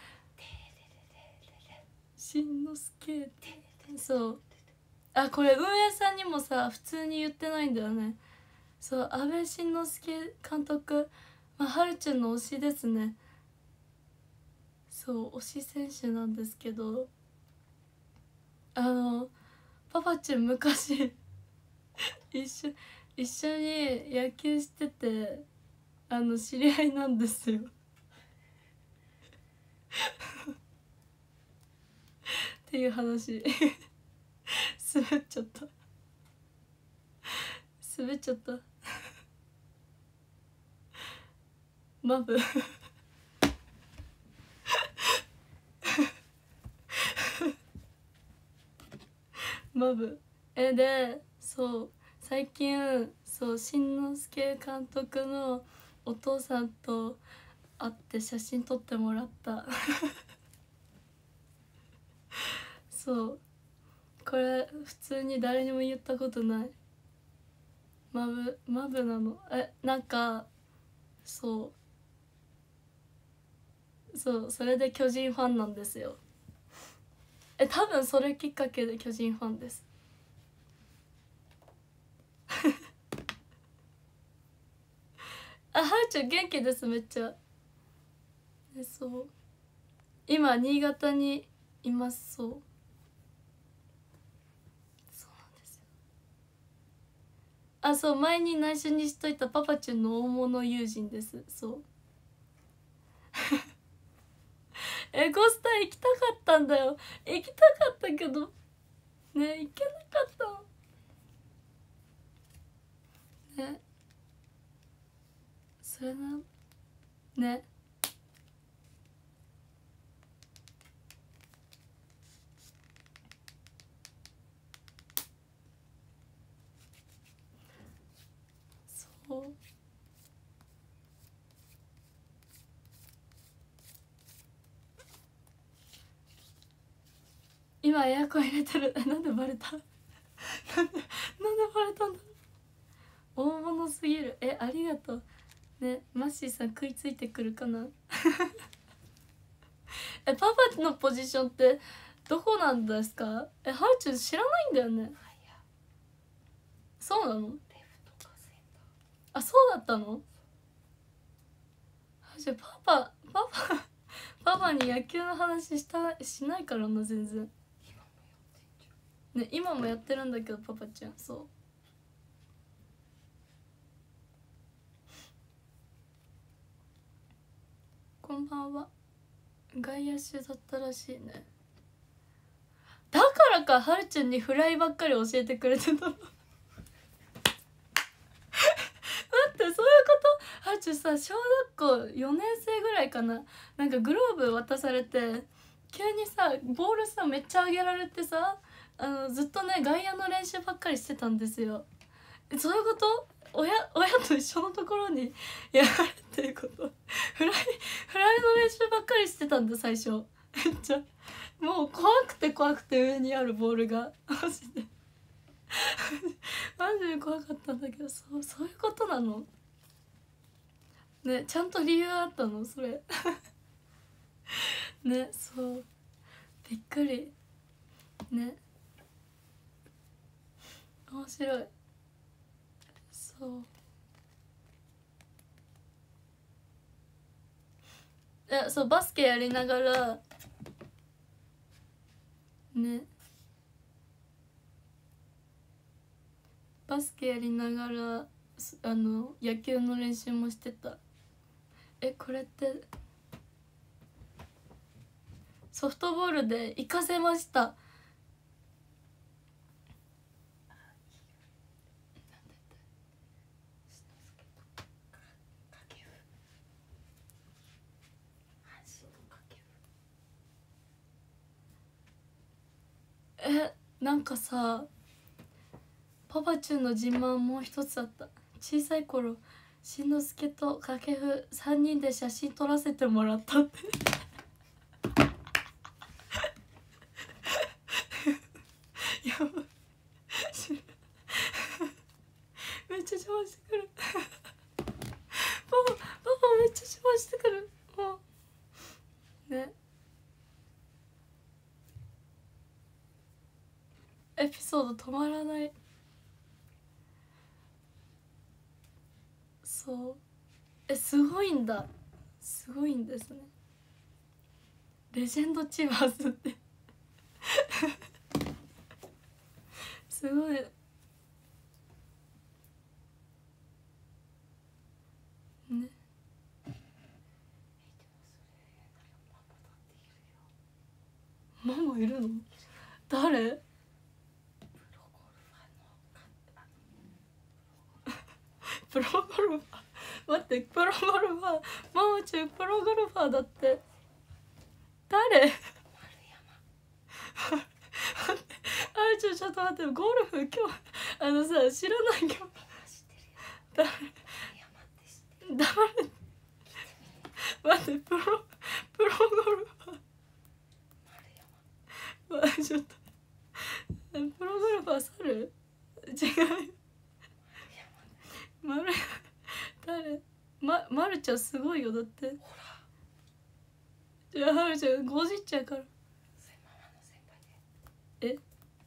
しんのすけ。そう、あ、これ運営さんにもさ普通に言ってないんだよね。そう、安倍晋之助監督、まあ、はるちゃんの推しですね。そう、推し選手なんですけど、あのパパちゃん昔一緒一緒に野球してて、あの知り合いなんですよっていう話滑っちゃった滑っちゃったマブマブ。えで、そう最近、そう新之助監督のお父さんと会って写真撮ってもらったそうこれ普通に誰にも言ったことない。マブマブなの。え、なんかそうそう、それで巨人ファンなんですよ。え、多分それきっかけで巨人ファンですあ、はるちゃん元気です、めっちゃ。え、そう今新潟にいます。そうそうなんですよ。あ、そう、前に内緒にしといたパパチュンの大物友人です。そうエゴスタ行きたかったんだよ。行きたかったけどね、行けなかったのね。それなね。そう今エアコン入れてる。え、なんでバレたなんでなんでバレたんだろう。大物すぎる。え、ありがとうね。マッシーさん食いついてくるかなえ、パパのポジションってどこなんですか？え、はるちゃん知らないんだよね。そうなの？あ、そうだったの？じゃあパパパパパパに野球の話したしないからな、全然ね。今もやってるんだけどパパちゃん。そう、こんばんは。外野手だったらしいね。だからか、はるちゃんにフライばっかり教えてくれてたの待って、そういうこと？はるちゃんさ、小学校よねん生ぐらいかな、なんかグローブ渡されて急にさボールさめっちゃ上げられてさ、あのずっとね外野の練習ばっかりしてたんですよ。え、そういうこと？親親と一緒のところにやられてること？フライフライの練習ばっかりしてたんだ最初。めっちゃもう怖くて怖くて、上にあるボールがマジでマジで怖かったんだけど、そうそういうことなのね。ちゃんと理由あったのそれね。そうびっくりね。面白い。そうえ、そうバスケやりながらね、バスケやりながらあの野球の練習もしてた。え、これってソフトボールで行かせました。え、なんかさ、パパチュンの自慢もう一つあった。小さい頃しんのすけと掛布さんにんで写真撮らせてもらったってやばめっちゃ邪魔してくるパパパパめっちゃ邪魔してくるもうね。エピソード止まらない。そうえ、すごいんだ、すごいんですね。レジェンドチバースってすごいね。ママいるの？誰？プロゴルファー待って、プロゴルファーママチュプロゴルファーだって。誰？あれちょちょっと待って、ゴルフ今日あのさ知らないよ。誰？誰？待って、プロプロゴルファーまあちょっとプロゴルファー猿？違うまる誰？ま、まるちゃんすごいよだって。ほらいや、はるちゃんごじっちゃうから。え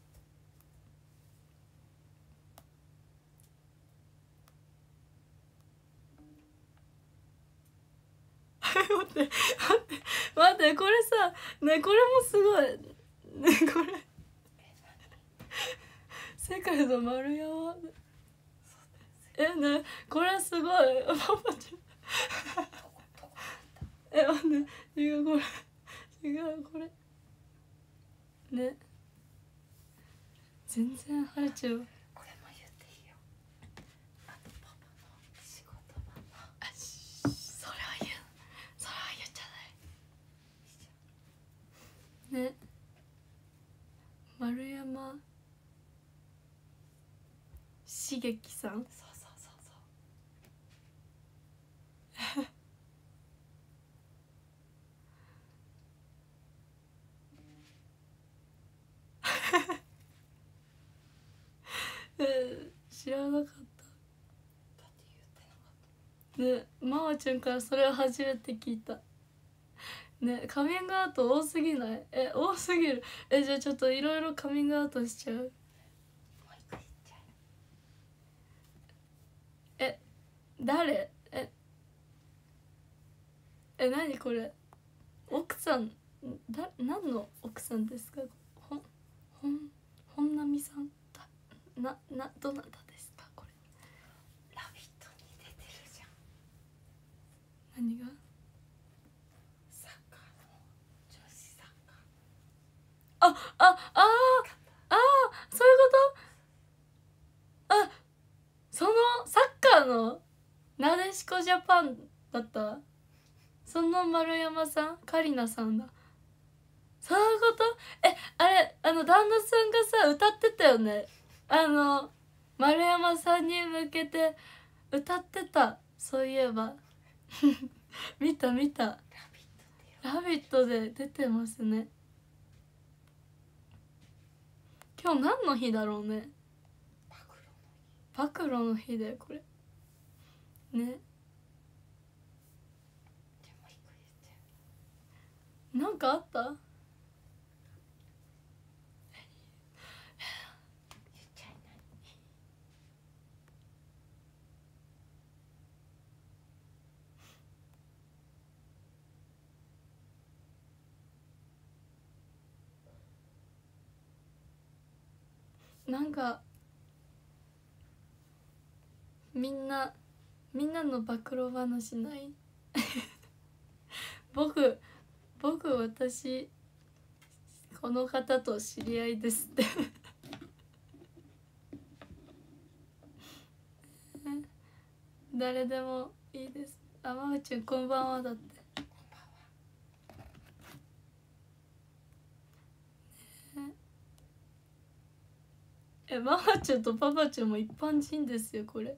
待って待って待って、これさね、これもすごいね、これ世界の丸山えね、これすごいパパちゃんえ、待って違う、これ違う、これね、全然はるちゃん。これも言っていいよ。あとパパの仕事場のあし、それは言うそれは言っちゃないね。丸山茂樹さん。そうそうそうそう知らなかっだって言ってなかった。 たね。まおちゃんからそれを初めて聞いたね。カミングアウト多すぎない？え、多すぎる。え、じゃあちょっといろいろカミングアウトしちゃう。 もう一個言っちゃえ、誰？ええ、何これ、奥さんだ、何の奥さんですか？ほんほん本並さんだな、な、どなたですかこれ。 え。ラビットに出てるじゃん。 何が？ サッカーの女子サッカー。 あ、あ、あーあー、そういうこと？あ、そのサッカーのなでしこジャパンだった。その丸山さん、カリナさんだ。そういうこと？え、あれ、あの旦那さんがさ歌ってたよね。あの丸山さんに向けて歌ってた。そういえば見た見た。 ラビットってよ。 ラビットで出てますね。今日何の日だろうね。 暴露の日。 暴露の日でこれね。 じゃあもう一個言っちゃう。 なんかあった？ 言っちゃいない。 なんかみんなみんなの暴露話ない僕僕私この方と知り合いですって誰でもいいです。あ、まおちゃんこんばんはだって。 こんばんは。 え、ママちゃんとパパちゃんも一般人ですよ。これ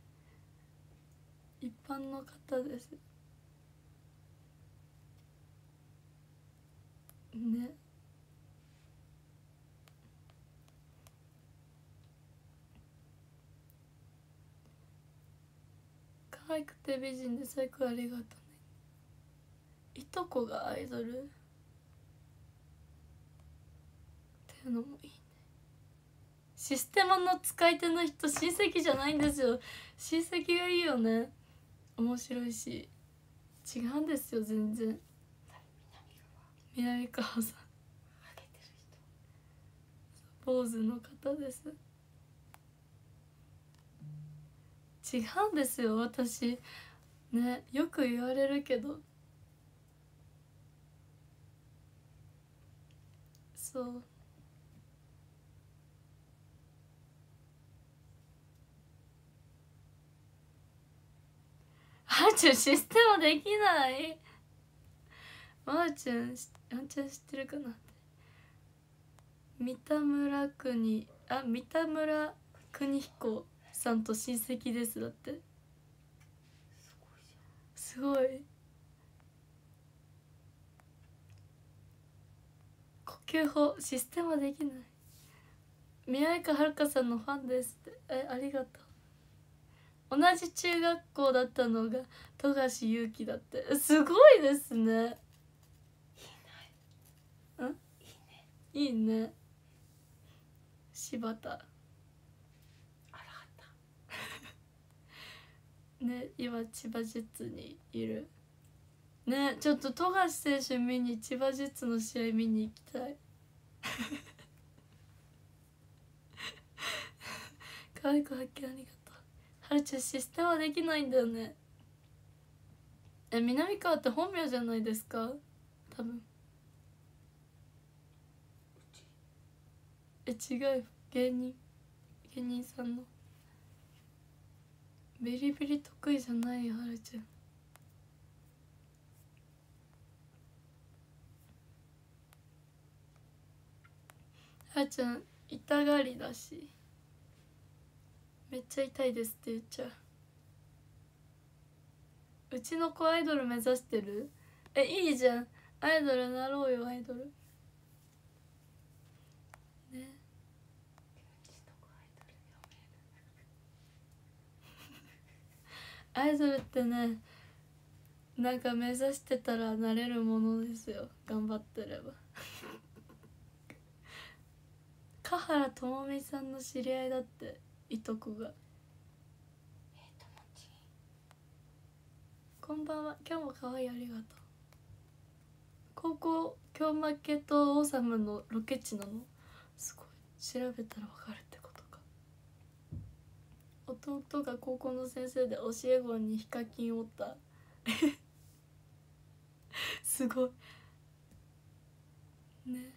一般の方ですね。可愛くて美人で最高、ありがとうね。いとこがアイドルっていうのもいいね。システマの使い手の人親戚じゃないんですよ。親戚がいいよね。面白いし。違うんですよ全然。南川さん、 ハゲてる人。 坊主の方です。違うんですよ私ね。よく言われるけど、そうあーちゃんシステマできない。まーちゃんあんちゃん知ってるかな。三田村国あ三田村邦彦さんと親戚ですだって。すごい。呼吸法システマできない。宮川遥さんのファンですって。え、ありがとう。同じ中学校だったのが富樫勇樹だって。すごいですね。 いいね。 んいいね。柴田あらはたね、今千葉ジェッツにいるね。ちょっと富樫選手見に千葉ジェッツの試合見に行きたい可愛く発見ありがとう。はるちゃんシステマできないんだよね。え、南川って本名じゃないですか多分。え、違う、芸人芸人さんの。ビリビリ得意じゃないよはるちゃん。はるちゃん痛がりだしめっちゃ痛いですって言っちゃう。うちの子アイドル目指してる。え、いいじゃん、アイドルなろうよアイドルね。 うちの子アイドル読める。 アイドルってね、なんか目指してたらなれるものですよ、頑張ってれば華原朋美さんの知り合いだって、いとこが。 えー、ともちこんばんは、今日も可愛い、ありがとう。高校今日負けとオーサムのロケ地なの、すごい、調べたら分かるってことか。弟が高校の先生で教え子にヒカキンおったすごいね。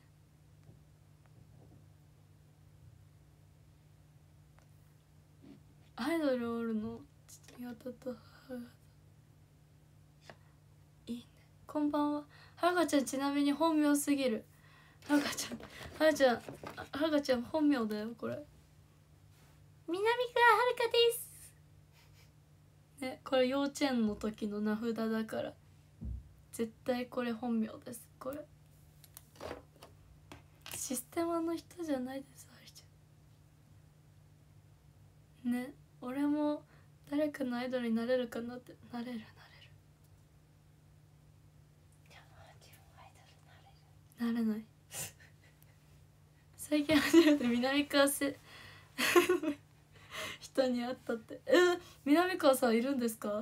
アイドルおるの父方と母方、いいね。こんばんは。はるかちゃんちなみに本名すぎる。はるかちゃんはるちゃんはるかちゃん本名だよこれ。南川はるかですね。これ幼稚園の時の名札だから、絶対これ本名です。これシステマの人じゃないです、はるちゃんね。俺も誰かのアイドルになれるかなって。なれるなれるなれない最近初めて南川せ人に会ったって。え南川さんいるんですか？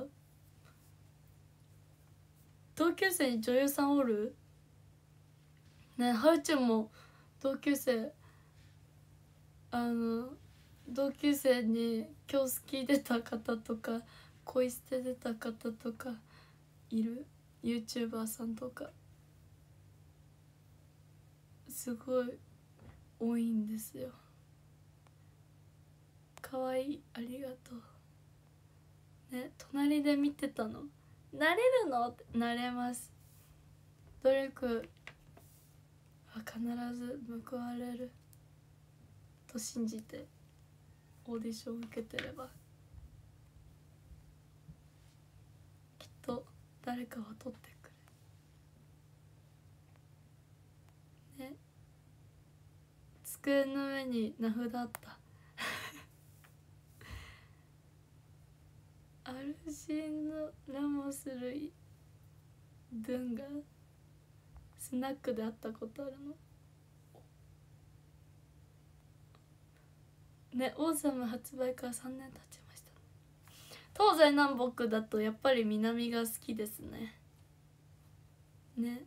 同級生に女優さんおるね。はるちゃんも同級生、あの同級生に今日好き出た方とか恋捨て出た方とかいる？ YouTuber さんとかすごい多いんですよ。かわいい、ありがとうね。隣で見てたの。なれるのって。なれます。努力は必ず報われると信じてオーディションを受けてれば、きっと誰かは取ってくれね。机の上に名札あったアルシンのラモス類ドゥンがスナックで会ったことあるのね。オーサム発売からさんねん経ちました。東西南北だとやっぱり南が好きですね。ね。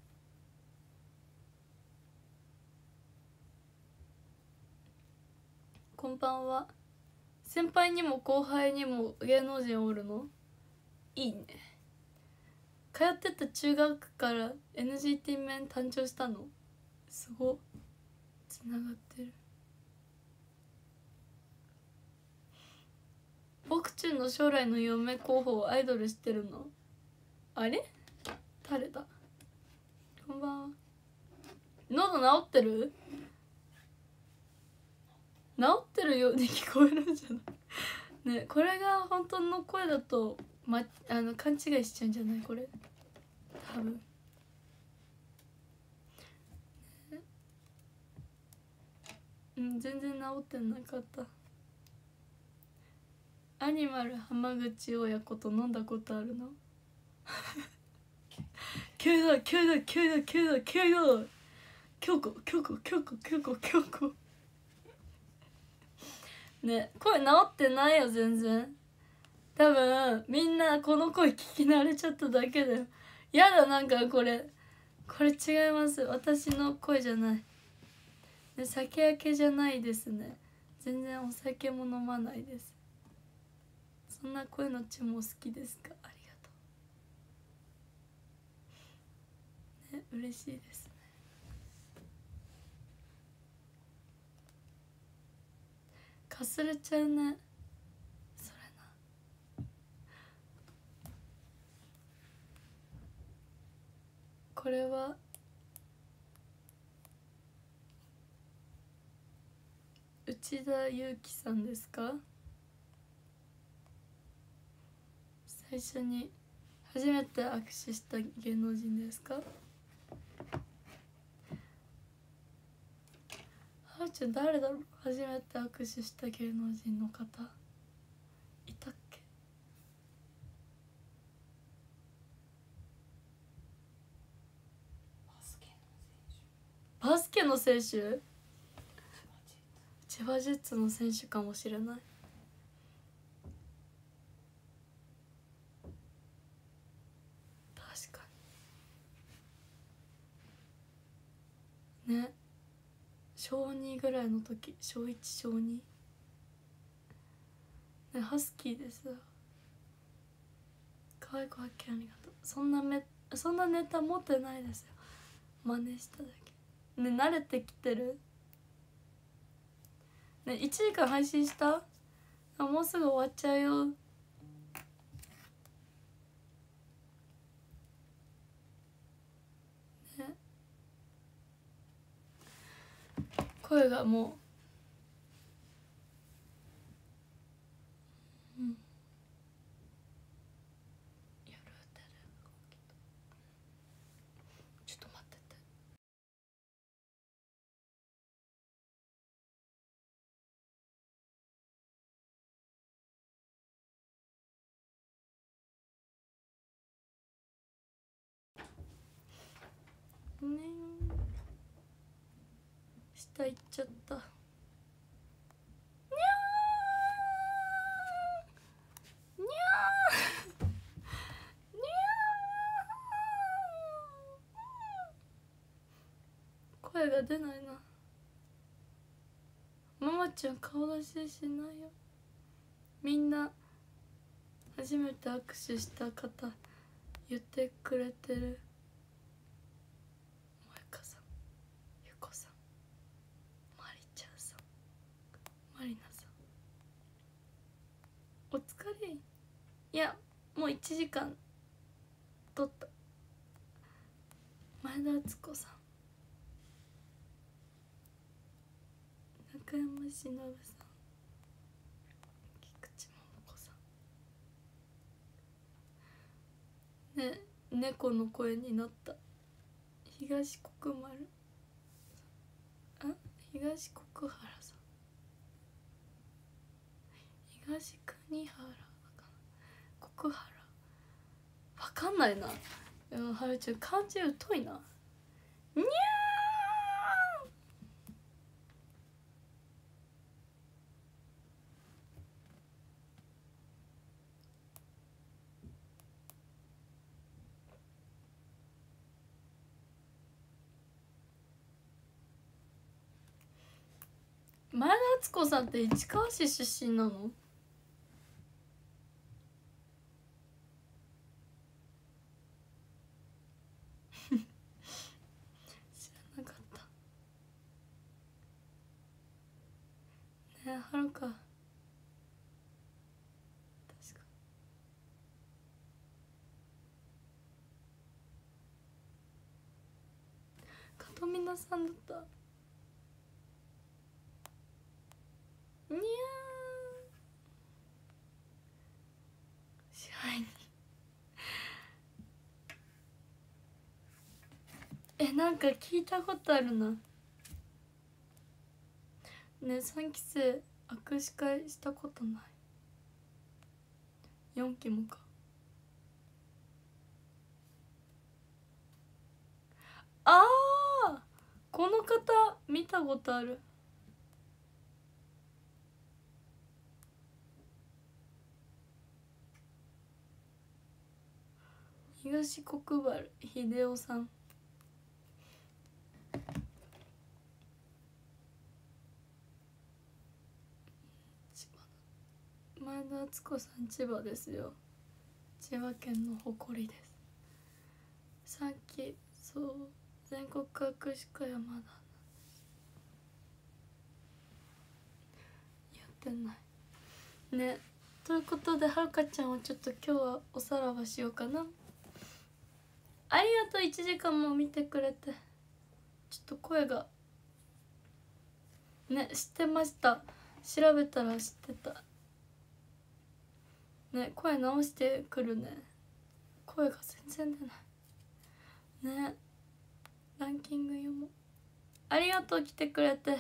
こんばんは。先輩にも後輩にも芸能人おるの？いいね。通ってた中学から エヌジーティー 面誕生したの？すごっ、つながってる。僕中の将来の嫁候補アイドルしてるの？あれ誰だ？こんばんは。喉治ってる？治ってるように聞こえるんじゃないね。これが本当の声だと、ま、あの勘違いしちゃうんじゃないこれ多分、ね、うん全然治ってなかった。アニマル浜口親子と飲んだことあるの？急だ急だ急だ急だ急だ京子京子京子京子京子ね。声治ってないよ全然。多分みんなこの声聞き慣れちゃっただけだよ。やだ、なんかこれこれ違います。私の声じゃない、ね、酒焼けじゃないですね。全然お酒も飲まないです。そんな声の血も好きですか？ありがとうね、嬉しいですね。かすれちゃうねそれな。これは内田裕樹さんですか？最初に初めて握手した芸能人ですか？はるちゃん誰だろう？初めて握手した芸能人の方いたっけ？ バスケの選手、千葉ジェッツの選手かもしれない。確かにね、小にぐらいの時、小いち小にね、ハスキーです。可愛い子発見ありがとう。そんなめそんなネタ持ってないですよ、真似しただけね。慣れてきてるね。いちじかん配信した？あ、もうすぐ終わっちゃうよ。ね、声がもう、うん、夜出る。ちょっと待ってて。ねえ、下行っちゃった。にゃーにゃーにゃー。声が出ないな。ママちゃん顔出ししないよ。みんな初めて握手した方言ってくれてる。萌香さん、ゆこさん、まりちゃんさん、まりなさん、お疲れ。いや、もういちじかん撮った。前田敦子さん、中山忍さん、菊池桃子さんね。猫の声になった。東国丸、あ、東国原さん、東国原国原、わかんないな。うん、はるちゃん漢字疎いな。にゃー。前田敦子さんって市川市出身なの？知らなかったね。え、はるか、確かかとみなさんだった。にゃー。支配人え、なんか聞いたことあるな。ね、さんき生握手会したことない。よんきもか。あー、この方見たことある。東国原英夫さん。前田敦子さん千葉ですよ。千葉県の誇りです。さっきそう全国握手会はまだやってないね。ということではるかちゃんはちょっと今日はおさらばしようかな。ありがとう、いちじかんも見てくれて。ちょっと声がね、知ってました。調べたら知ってたね。声直してくるね。声が全然出ないね。ランキング読もう。ありがとう、来てくれて。よ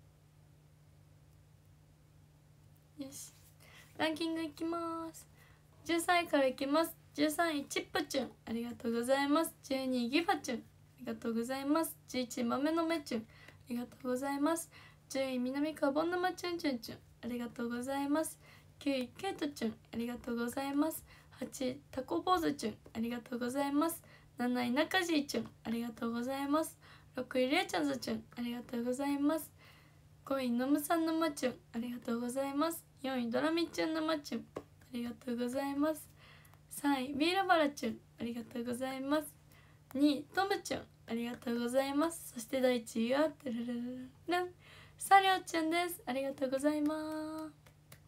し、ランキングいきます。じゅうさんいからいきます。じゅうさんいチップチュン、ありがとうございます。じゅうにいギファチュン、ありがとうございます。じゅういちい豆のめちゅん、ありがとうございます。じゅうい南川ぼん沼ちゅんちゅんちゅん、ありがとうございます。きゅういケイトちゅん、ありがとうございます。はちいタコ坊主ちゅん、ありがとうございます。なない中地ちゅん、ありがとうございます。ろくいりえちゃんずちゅん、ありがとうございます。ごいのむさん沼ちゅん、ありがとうございます。よんいドラミちゅん沼ちゅん、ありがとうございます。さんいビーラバラちゅん、ありがとうございます。にいトムちゅん、ありがとうございます。そしてだいいちいはてるるるるるんさりょうちゅんです。ありがとうございます。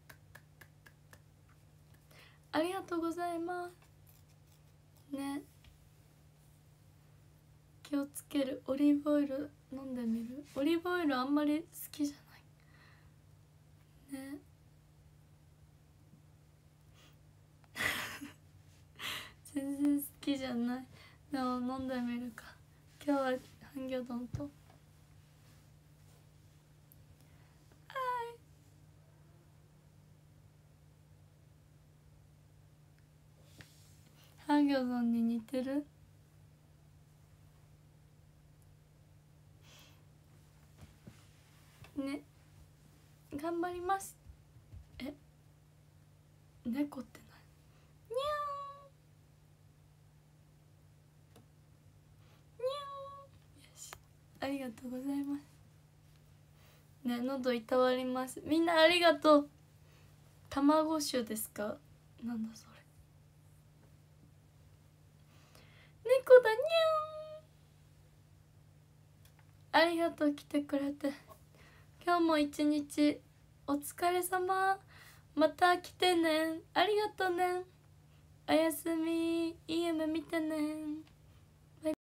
ありがとうございますね。気をつける。オリーブオイル飲んでみる。オリーブオイルあんまり好きじゃないね。全然好きじゃない。でも飲んでみるか。今日はハンギョドンとハンギョドンに似てるね。頑張ります。え、猫って何？にゃーんにゃーん。よし、ありがとうございますね。喉いたわります。みんなありがとう。卵酒ですか？なんだそれ。猫だにゃーん。ありがとう、来てくれて。今日も一日お疲れ様。また来てね。ありがとね。おやすみ。いい夢見てね。